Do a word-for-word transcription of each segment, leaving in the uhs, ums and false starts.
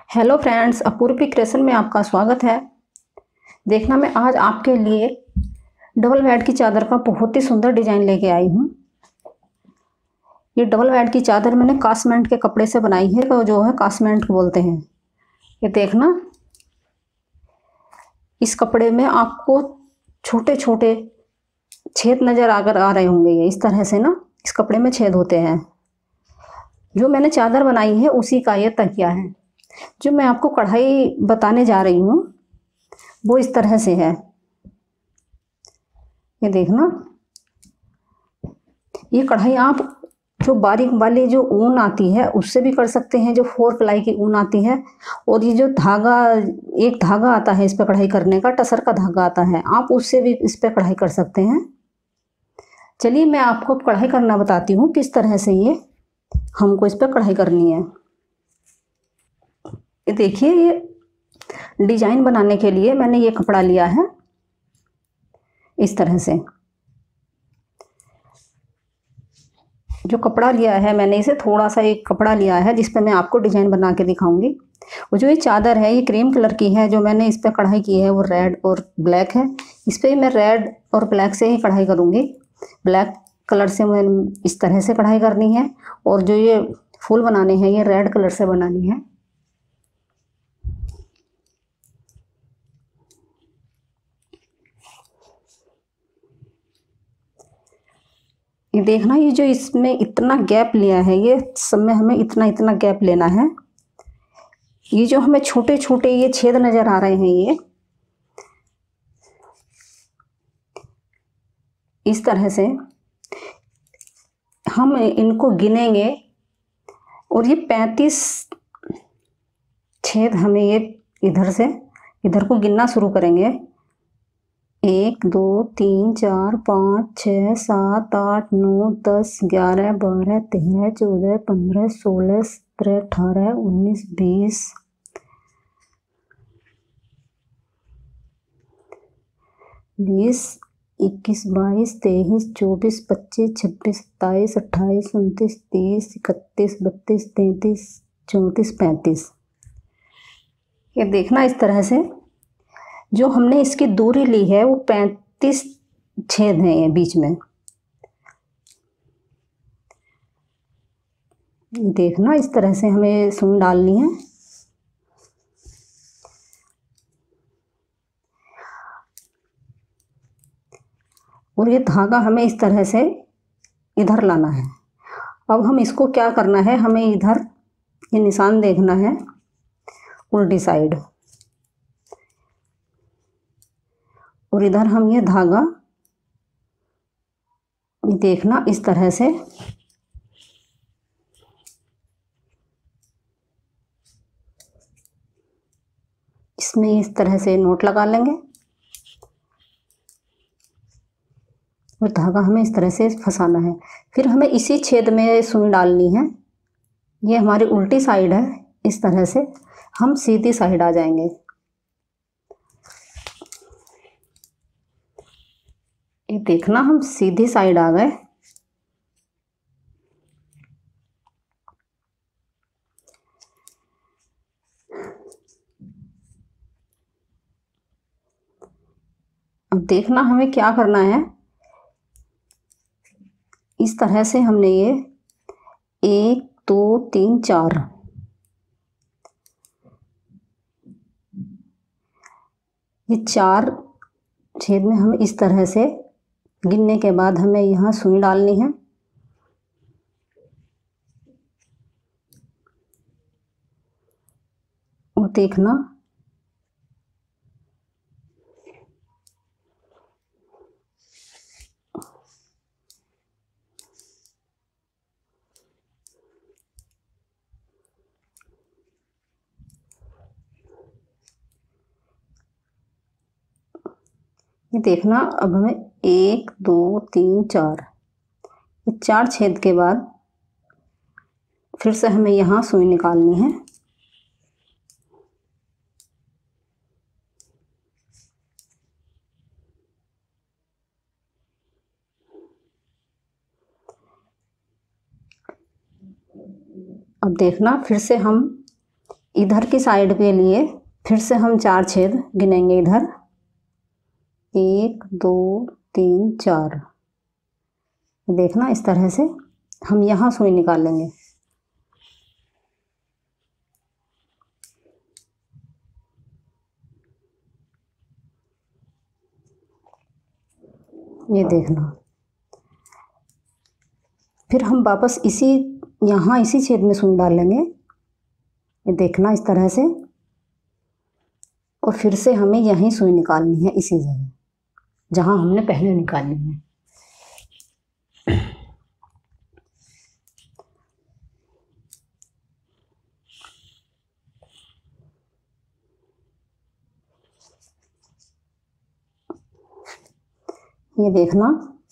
Hello friends, Apurvi creation में आपका स्वागत है। देखना, मैं आज आपके लिए डबल बेड की चादर का बहुत ही सुंदर डिजाइन लेके आई हूँ। ये डबल बेड की चादर मैंने कासमेंट के कपड़े से बनाई है, तो जो है कासमेंट बोलते हैं। ये देखना, इस कपड़े में आपको छोटे छोटे छेद नज़र आकर आ रहे होंगे। ये इस तरह से ना, इस कपड़े में छेद होते हैं। जो मैंने चादर बनाई है उसी का ये तकिया है। जो मैं आपको कढ़ाई बताने जा रही हूँ वो इस तरह से है। ये देखना, ये कढ़ाई आप जो बारीक वाली जो ऊन आती है उससे भी कर सकते हैं, जो फोर प्लाई की ऊन आती है। और ये जो धागा, एक धागा आता है इस पर कढ़ाई करने का, टसर का धागा आता है, आप उससे भी इस पर कढ़ाई कर सकते हैं। चलिए मैं आपको कढ़ाई करना बताती हूँ किस तरह से ये हमको इस पर कढ़ाई करनी है। ये देखिए, ये डिजाइन बनाने के लिए मैंने ये कपड़ा लिया है इस तरह से। जो कपड़ा लिया है मैंने, इसे थोड़ा सा एक कपड़ा लिया है जिस पे मैं आपको डिजाइन बना के दिखाऊंगी। और जो ये चादर है ये क्रीम कलर की है। जो मैंने इस पे कढ़ाई की है वो रेड और ब्लैक है। इस पे मैं रेड और ब्लैक से ही कढ़ाई करूँगी। ब्लैक कलर से मैं इस तरह से कढ़ाई करनी है, और जो ये फूल बनाने हैं ये रेड कलर से बनानी है। ये देखना, ये जो इसमें इतना गैप लिया है, ये सब में हमें इतना इतना गैप लेना है। ये जो हमें छोटे छोटे ये छेद नजर आ रहे हैं, ये इस तरह से हम इनको गिनेंगे। और ये पैंतीस छेद हमें ये इधर से इधर को गिनना शुरू करेंगे। एक, दो, तीन, चार, पाँच, छः, सात, आठ, नौ, दस, ग्यारह, बारह, तेरह, चौदह, पंद्रह, सोलह, सत्रह, अठारह, उन्नीस, बीस, बीस, इक्कीस, बाईस, तेईस, चौबीस, पच्चीस, छब्बीस, सत्ताईस, अट्ठाईस, उनतीस, तीस, इकतीस, बत्तीस, तैंतीस, चौंतीस, पैंतीस। ये देखना, इस तरह से जो हमने इसकी दूरी ली है वो पैंतीस छेद हैं ये बीच में। देखना, इस तरह से हमें सुई डालनी है। और ये धागा हमें इस तरह से इधर लाना है। अब हम इसको क्या करना है, हमें इधर ये निशान देखना है उल्टी साइड, और इधर हम ये धागा, ये देखना इस तरह से इसमें इस तरह से नोट लगा लेंगे। और धागा हमें इस तरह से फंसाना है। फिर हमें इसी छेद में सुई डालनी है। ये हमारी उल्टी साइड है। इस तरह से हम सीधी साइड आ जाएंगे। ये देखना, हम सीधी साइड आ गए। अब देखना हमें क्या करना है। इस तरह से हमने ये एक, दो, तीन, चार, ये चार छेद में हम इस तरह से गिनने के बाद हमें यहाँ सुई डालनी है। और देखना, ये देखना, अब हमें एक, दो, तीन, चार, ये चार छेद के बाद फिर से हमें यहाँ सुई निकालनी है। अब देखना, फिर से हम इधर की साइड के लिए फिर से हम चार छेद गिनेंगे। इधर एक दो तीन चार, देखना इस तरह से हम यहाँ सुई निकालेंगे। ये देखना, फिर हम वापस इसी यहाँ इसी छेद में सुई डालेंगे। ये देखना इस तरह से, और फिर से हमें यहीं सुई निकालनी है इसी जगह जहाँ हमने पहले निकाली है। ये देखना,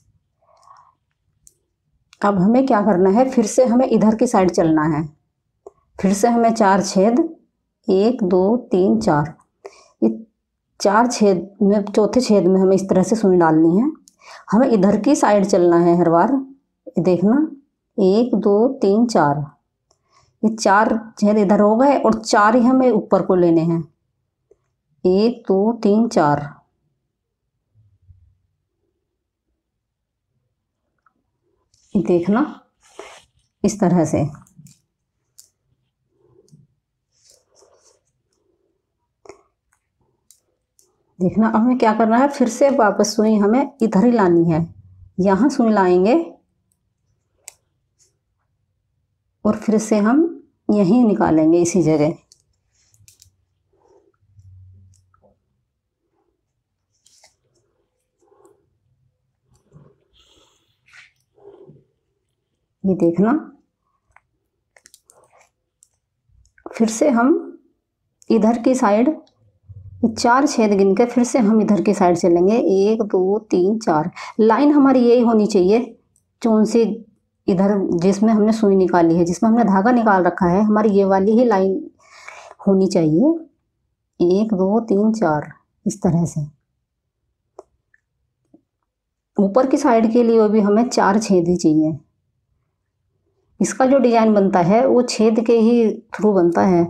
अब हमें क्या करना है, फिर से हमें इधर की साइड चलना है। फिर से हमें चार छेद, एक दो तीन चार, ये चार छेद में चौथे छेद में हमें इस तरह से सुई डालनी है। हमें इधर की साइड चलना है हर बार। ये देखना, एक दो तीन चार, ये चार छेद इधर हो गए और चार ही हमें ऊपर को लेने हैं। एक दो तीन चार, देखना इस तरह से। देखना, अब हमें क्या करना है, फिर से वापस सुई हमें इधर ही लानी है। यहाँ सुई लाएंगे और फिर से हम यहीं निकालेंगे इसी जगह। ये देखना, फिर से हम इधर की साइड चार छेद गिन के फिर से हम इधर की साइड चलेंगे। एक दो तीन चार, लाइन हमारी यही होनी चाहिए चौन सी इधर जिसमें हमने सुई निकाली है, जिसमें हमने धागा निकाल रखा है, हमारी ये वाली ही लाइन होनी चाहिए। एक दो तीन चार, इस तरह से। ऊपर की साइड के लिए भी हमें चार छेद ही चाहिए। इसका जो डिजाइन बनता है वो छेद के ही थ्रू बनता है।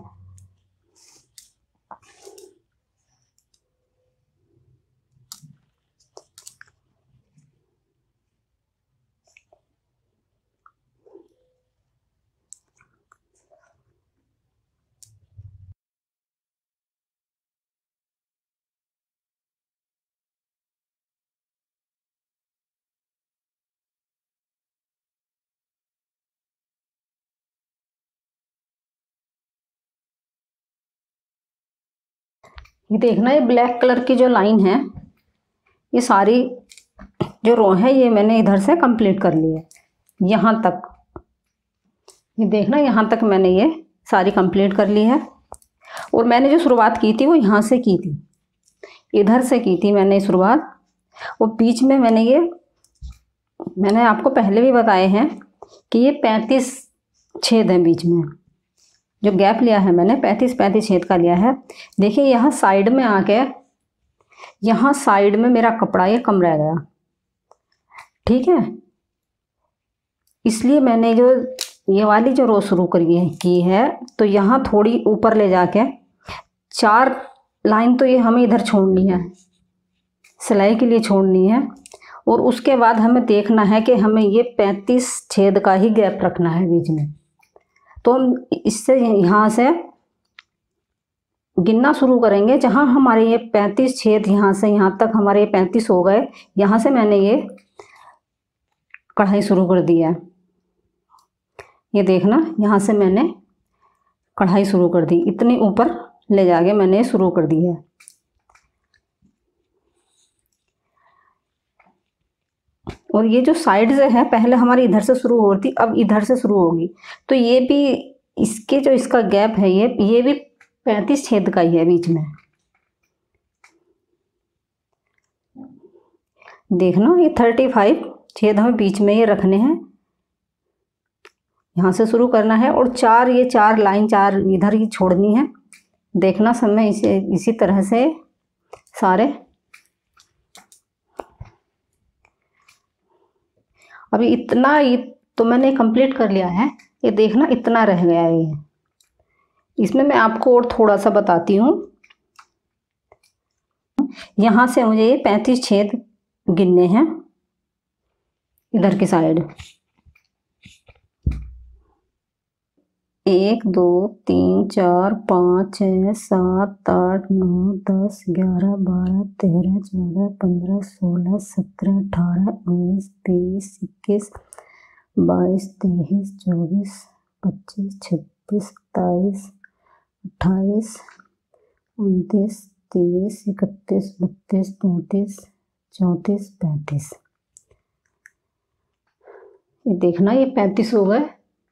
ये देखना, ये ब्लैक कलर की जो लाइन है, ये सारी जो रो है ये मैंने इधर से कंप्लीट कर ली है यहाँ तक। ये देखना, यहाँ तक मैंने ये सारी कंप्लीट कर ली है। और मैंने जो शुरुआत की थी वो यहाँ से की थी, इधर से की थी मैंने शुरुआत। और बीच में मैंने ये मैंने आपको पहले भी बताए हैं कि ये पैंतीस छेद हैं बीच में। जो गैप लिया है मैंने पैंतीस पैंतीस छेद का लिया है। देखिए यहाँ साइड में आके, यहाँ साइड में मेरा कपड़ा ये कम रह गया, ठीक है। इसलिए मैंने जो ये वाली जो रो शुरू करी की है, तो यहाँ थोड़ी ऊपर ले जाके चार लाइन तो ये हमें इधर छोड़नी है, सिलाई के लिए छोड़नी है। और उसके बाद हमें देखना है कि हमें ये पैंतीस छेद का ही गैप रखना है बीच में। तो हम इससे यहाँ से गिनना शुरू करेंगे। जहाँ हमारे ये पैंतीस छेद यहाँ से यहाँ तक हमारे पैंतीस हो गए, यहाँ से मैंने ये कढ़ाई शुरू कर दी है। ये देखना, यहाँ से मैंने कढ़ाई शुरू कर दी, इतनी ऊपर ले जाके मैंने शुरू कर दी है। और ये जो साइड से है, पहले हमारी इधर से शुरू हो रही थी, अब इधर से शुरू होगी। तो ये भी इसके जो इसका गैप है, ये ये भी पैंतीस छेद का ही है बीच में। देखना, ये थर्टी फाइव छेद हमें बीच में ये रखने हैं। यहाँ से शुरू करना है और चार ये चार लाइन चार इधर ही छोड़नी है। देखना समय इसे इसी तरह से सारे। अभी इतना ये तो मैंने कंप्लीट कर लिया है। ये देखना, इतना रह गया है, ये इसमें मैं आपको और थोड़ा सा बताती हूँ। यहाँ से मुझे ये पैंतीस छेद गिनने हैं इधर की साइड। एक दो तीन चार पाँच छः सात आठ नौ दस ग्यारह बारह तेरह चौदह पंद्रह सोलह सत्रह अठारह उन्नीस बीस इक्कीस बाईस तेईस चौबीस पच्चीस छब्बीस सत्ताईस अट्ठाईस उनतीस तीस इकतीस बत्तीस तैंतीस चौंतीस पैंतीस। ये देखना ये पैंतीस हो गए।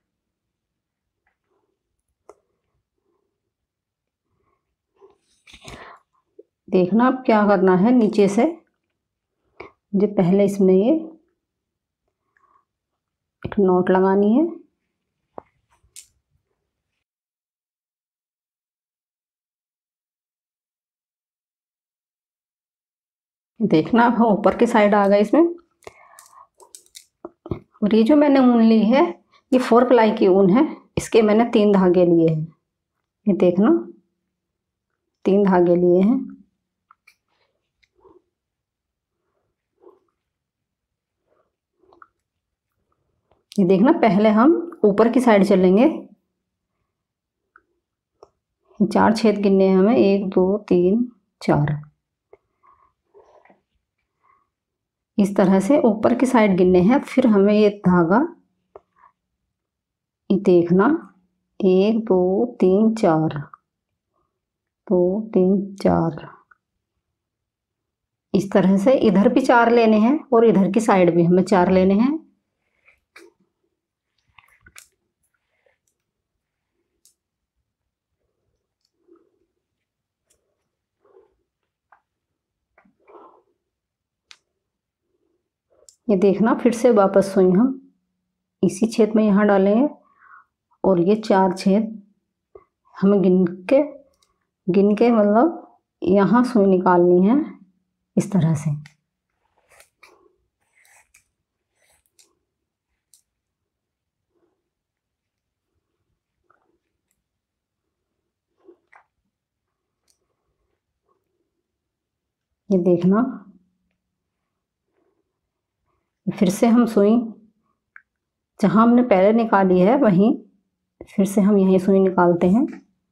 देखना अब क्या करना है, नीचे से मुझे पहले इसमें ये एक नोट लगानी है। देखना अब हम ऊपर की साइड आ गए इसमें। और ये जो मैंने ऊन ली है ये फोर प्लाई की ऊन है, इसके मैंने तीन धागे लिए हैं। ये देखना तीन धागे लिए हैं। ये देखना पहले हम ऊपर की साइड चलेंगे। चार छेद गिनने हैं हमें, एक दो तीन चार। इस तरह से ऊपर की साइड गिनने हैं। फिर हमें ये धागा देखना एक दो तीन चार, दो तीन चार, इस तरह से इधर भी चार लेने हैं और इधर की साइड भी हमें चार लेने हैं। ये देखना फिर से वापस सुई हम इसी छेद में यहाँ डालेंगे और ये चार छेद हमें गिन के गिन के मतलब यहाँ सुई निकालनी है इस तरह से। ये देखना फिर से हम सुई जहाँ हमने पहले निकाली है वहीं फिर से हम यहीं सुई निकालते हैं।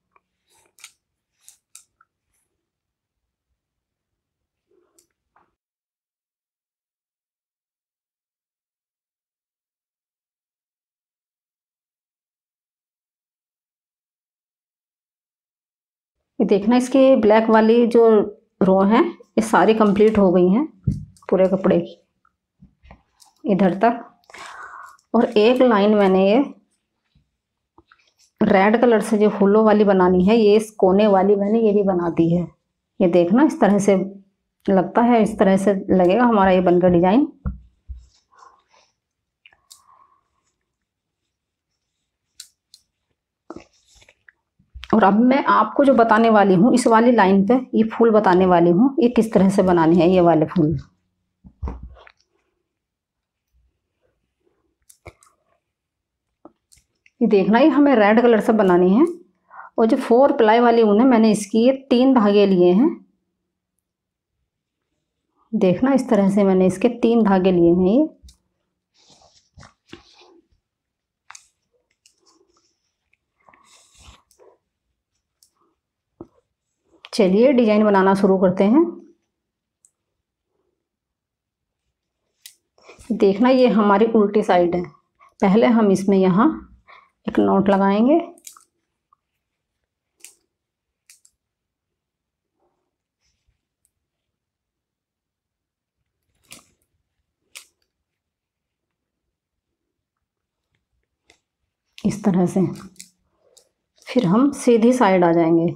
ये देखना इसकी ब्लैक वाली जो रो है ये सारी कंप्लीट हो गई हैं पूरे कपड़े की इधर तक। और एक लाइन मैंने ये रेड कलर से जो फूलों वाली बनानी है, ये इस कोने वाली मैंने ये भी बना दी है। ये देखना इस तरह से लगता है, इस तरह से लगेगा हमारा ये बनकर डिजाइन। और अब मैं आपको जो बताने वाली हूँ इस वाली लाइन पे ये फूल बताने वाली हूँ, ये किस तरह से बनानी है ये वाले फूल। ये देखना ये हमें रेड कलर से बनानी है। और जो फोर प्लाई वाली ऊन है मैंने इसकी ये तीन धागे लिए हैं। देखना इस तरह से मैंने इसके तीन धागे लिए हैं। ये चलिए डिजाइन बनाना शुरू करते हैं। देखना ये हमारी उल्टी साइड है। पहले हम इसमें यहाँ एक नोट लगाएंगे। इस तरह से फिर हम सीधी साइड आ जाएंगे।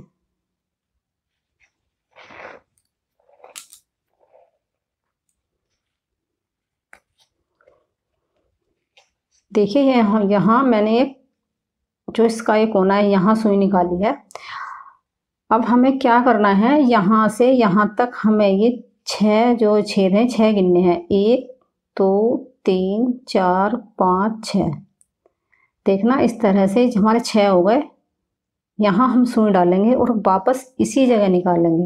देखिए यहाँ यहाँ मैंने एक जो इसका एक कोना है यहाँ सुई निकाली है। अब हमें क्या करना है, यहाँ से यहाँ तक हमें ये छह जो छेद हैं छह गिनने हैं। एक दो तीन चार पाँच छः। देखना इस तरह से हमारे छः हो गए। यहाँ हम सुई डालेंगे और वापस इसी जगह निकालेंगे।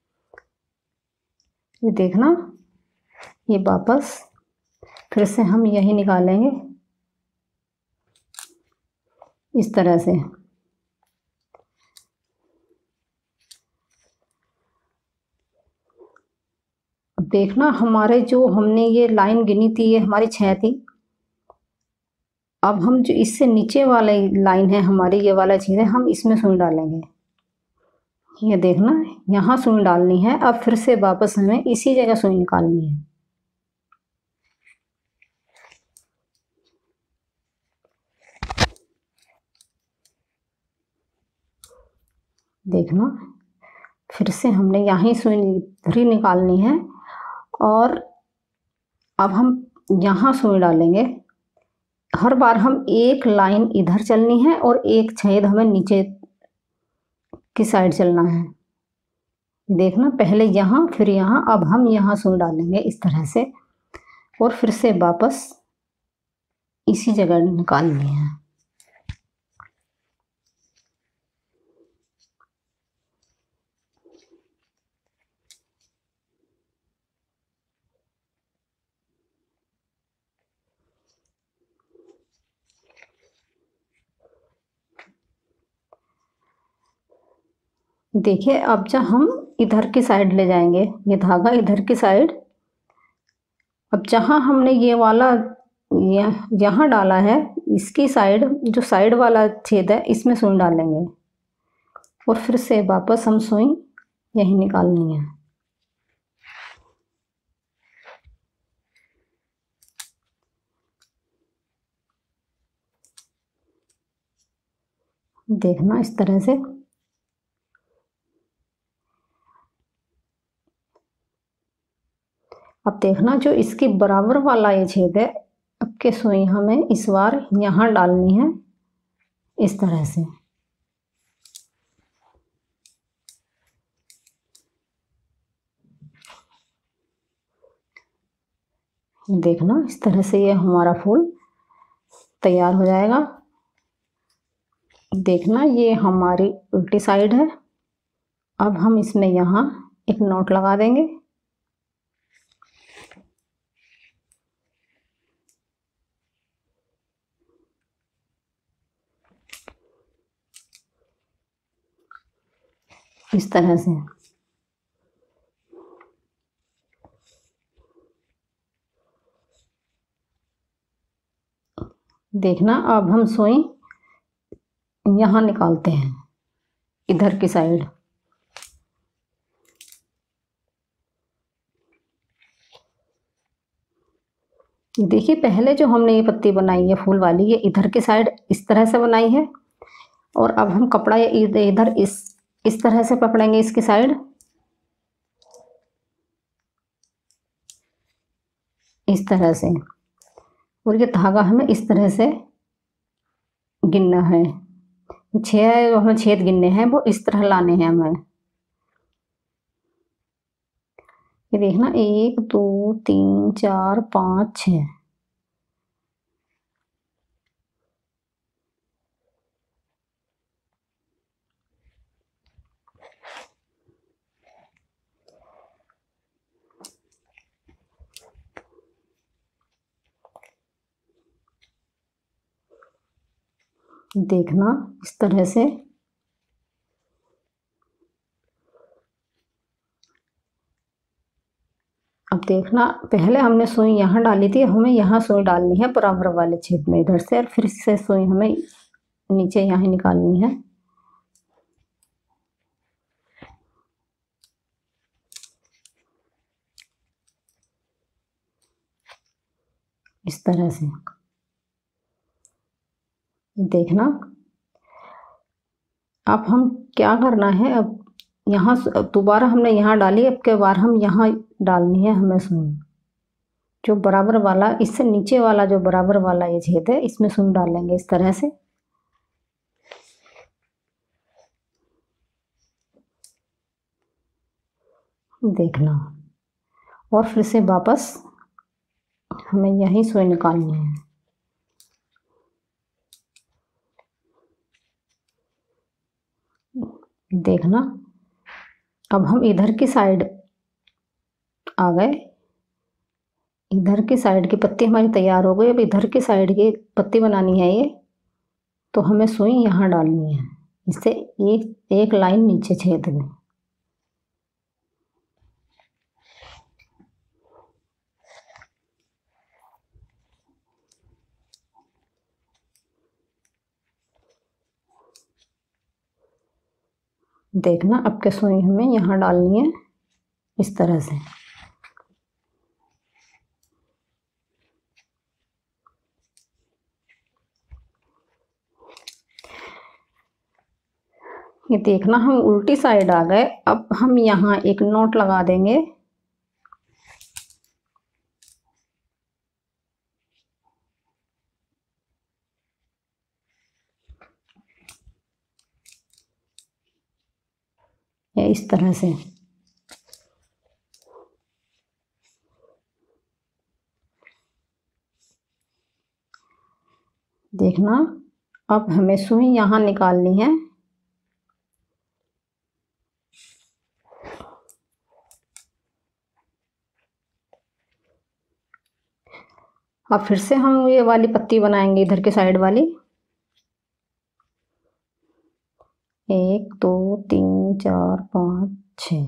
ये देखना, ये वापस फिर से हम यही निकालेंगे इस तरह से। देखना, हमारे जो हमने ये लाइन गिनी थी ये हमारी छः थी। अब हम जो इससे नीचे वाले लाइन है हमारी, ये वाला चीज़ है, हम इसमें सुई डालेंगे। ये देखना, यहाँ सुई डालनी है। अब फिर से वापस हमें इसी जगह सुई निकालनी है। देखना, फिर से हमने यहाँ सुई इधर निकालनी है और अब हम यहाँ सुई डालेंगे। हर बार हम एक लाइन इधर चलनी है और एक छेद हमें नीचे की साइड चलना है। देखना, पहले यहाँ फिर यहाँ, अब हम यहाँ सुई डालेंगे इस तरह से और फिर से वापस इसी जगह निकालनी है। देखिए, अब जब हम इधर की साइड ले जाएंगे, ये धागा इधर की साइड, अब जहाँ हमने ये वाला यहाँ डाला है इसकी साइड, जो साइड वाला छेद है इसमें सुई डालेंगे और फिर से वापस हम सुई यही निकालनी है। देखना, इस तरह से। अब देखना, जो इसकी बराबर वाला ये छेद है, अब के सुई हमें इस बार यहाँ डालनी है इस तरह से। देखना, इस तरह से ये हमारा फूल तैयार हो जाएगा। देखना, ये हमारी उल्टी साइड है। अब हम इसमें यहाँ एक नॉट लगा देंगे। इस तरह से। देखना, अब हम सुई यहाँ निकालते हैं इधर की साइड। देखिए, पहले जो हमने ये पत्ती बनाई है फूल वाली, ये इधर की साइड इस तरह से बनाई है और अब हम कपड़ा इधर इस इस तरह से पकड़ेंगे इसकी साइड, इस तरह से। और ये धागा हमें इस तरह से गिनना है। छह हमें छेद गिनने हैं, वो इस तरह लाने हैं हमें। ये देखना, एक दो तीन चार पाँच छः। देखना, इस तरह से। अब देखना, पहले हमने सुई यहाँ डाली थी, हमें यहाँ सुई डालनी है बराबर वाले छेद में इधर से, और फिर से सुई हमें नीचे यहाँ निकालनी है। इस तरह से। देखना, अब हम क्या करना है, अब यहाँ दोबारा हमने यहाँ डाली, अब के बार हम यहाँ डालनी है हमें सुई, जो बराबर वाला, इससे नीचे वाला जो बराबर वाला ये छेद है इसमें सुई डालेंगे इस तरह से। देखना, और फिर से वापस हमें यही सुई निकालनी है। देखना, अब हम इधर की साइड आ गए। इधर की साइड की पत्ती हमारी तैयार हो गई। अब इधर की साइड की पत्ती बनानी है ये, तो हमें सुई यहाँ डालनी है, इससे एक एक लाइन नीचे छेद में। देखना, अब के सुई हमें यहाँ डालनी है इस तरह से। ये देखना, हम उल्टी साइड आ गए। अब हम यहाँ एक नोट लगा देंगे। ये इस तरह से। देखना, अब हमें सुई यहाँ निकालनी है। अब फिर से हम ये वाली पत्ती बनाएंगे, इधर की साइड वाली। एक दो तीन चार पाँच छः।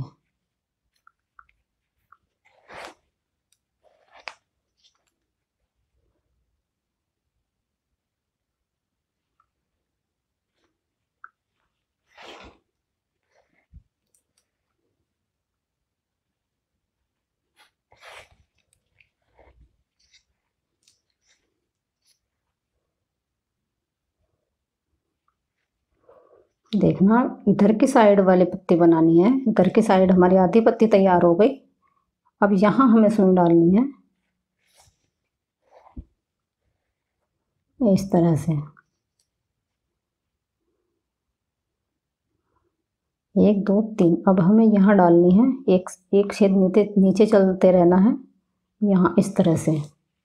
देखना, इधर की साइड वाली पत्ती बनानी है। इधर की साइड हमारी आधी पत्ती तैयार हो गई। अब यहाँ हमें सुई डालनी है इस तरह से। एक दो तीन। अब हमें यहाँ डालनी है एक एक छेद नीचे नीचे चलते रहना है यहाँ इस तरह से।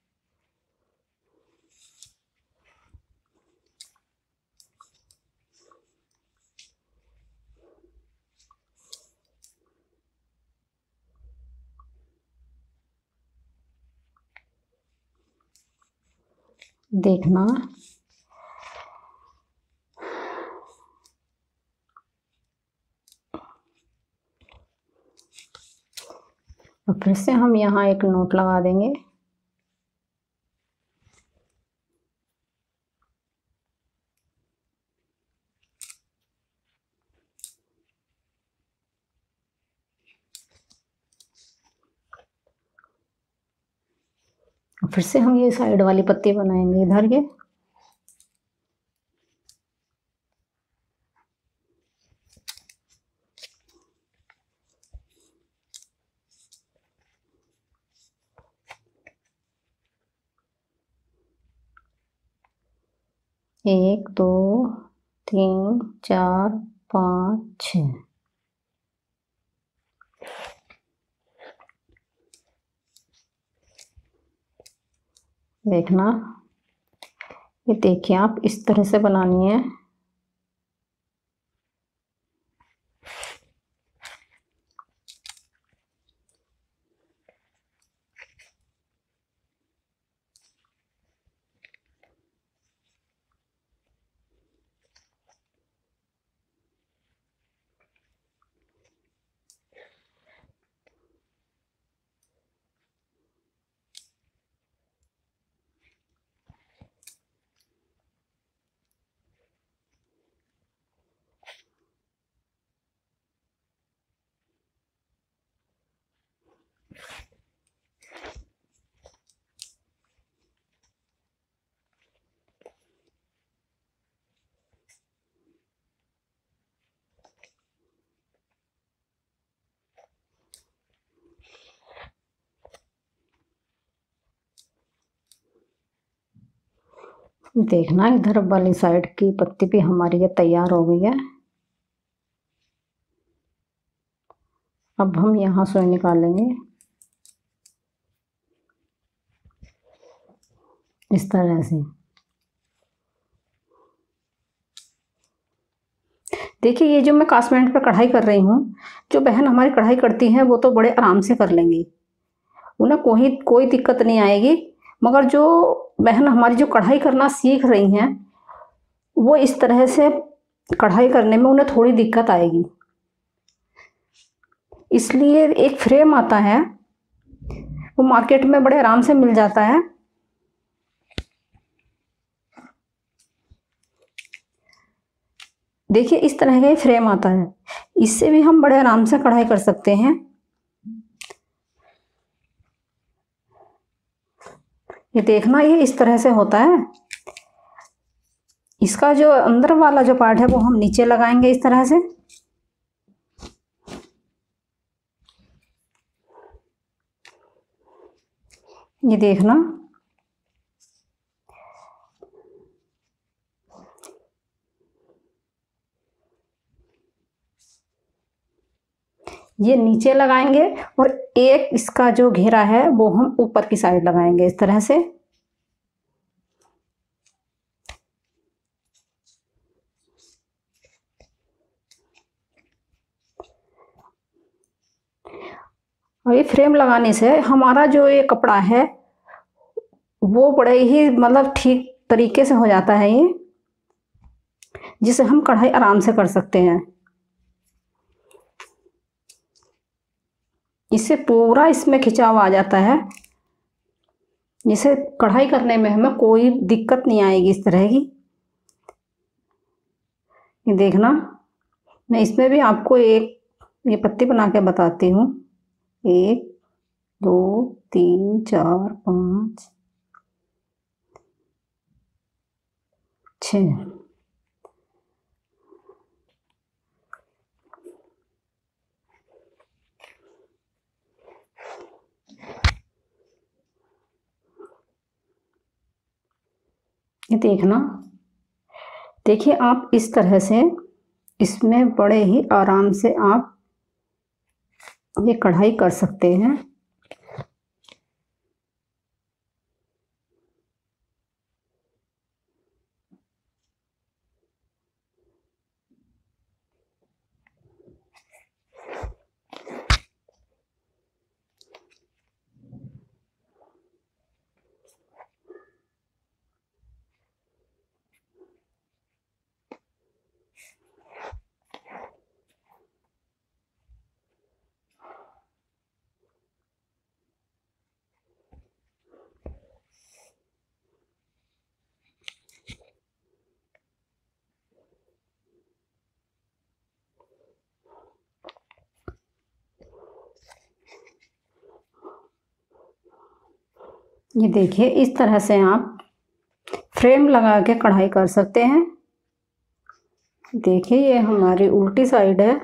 देखना, और फिर से हम यहाँ एक नोट लगा देंगे। फिर से हम ये साइड वाली पत्ती बनाएंगे इधर के। एक दो तीन चार पाँच छः। देखना, ये देखिए, आप इस तरह से बनानी है। देखना, इधर वाली साइड की पत्ती भी हमारी ये तैयार हो गई है। अब हम यहाँ सुई निकालेंगे इस तरह से। देखिए ये जो मैं कास्मेंट पे कढ़ाई कर रही हूँ, जो बहन हमारी कढ़ाई करती हैं वो तो बड़े आराम से कर लेंगी, उन्हें कोई कोई दिक्कत नहीं आएगी। मगर जो बहन हमारी जो कढ़ाई करना सीख रही हैं वो इस तरह से कढ़ाई करने में उन्हें थोड़ी दिक्कत आएगी। इसलिए एक फ्रेम आता है, वो मार्केट में बड़े आराम से मिल जाता है। देखिए इस तरह का ये फ्रेम आता है, इससे भी हम बड़े आराम से कढ़ाई कर सकते हैं। ये देखना, ये इस तरह से होता है। इसका जो अंदर वाला जो पार्ट है वो हम नीचे लगाएंगे इस तरह से। ये देखना, ये नीचे लगाएंगे और एक इसका जो घेरा है वो हम ऊपर की साइड लगाएंगे इस तरह से। और ये फ्रेम लगाने से हमारा जो ये कपड़ा है वो बड़े ही मतलब ठीक तरीके से हो जाता है ये, जिसे हम कढ़ाई आराम से कर सकते हैं। इससे पूरा इसमें खिंचाव आ जाता है, जिसे कढ़ाई करने में हमें कोई दिक्कत नहीं आएगी इस तरह की। ये देखना, मैं इसमें भी आपको एक ये पत्ती बना के बताती हूँ। एक दो तीन चार पाँच छः। ये देखना, देखिए आप इस तरह से इसमें बड़े ही आराम से आप ये कढ़ाई कर सकते हैं। ये देखिए इस तरह से आप फ्रेम लगा के कढ़ाई कर सकते हैं। देखिए ये हमारी उल्टी साइड है,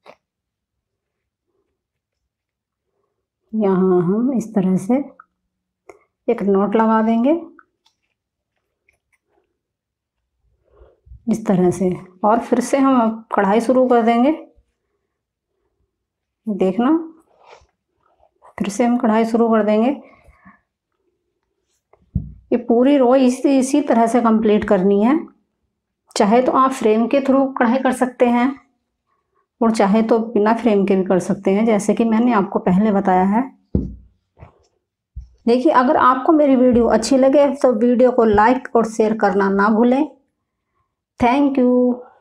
यहाँ हम इस तरह से एक नॉट लगा देंगे इस तरह से, और फिर से हम अब कढ़ाई शुरू कर देंगे। देखना, फिर से हम कढ़ाई शुरू कर देंगे। ये पूरी रो इसी इसी तरह से कंप्लीट करनी है। चाहे तो आप फ्रेम के थ्रू कढ़ाई कर सकते हैं और चाहे तो बिना फ्रेम के भी कर सकते हैं, जैसे कि मैंने आपको पहले बताया है। देखिए अगर आपको मेरी वीडियो अच्छी लगे तो वीडियो को लाइक और शेयर करना ना भूलें। Thank you.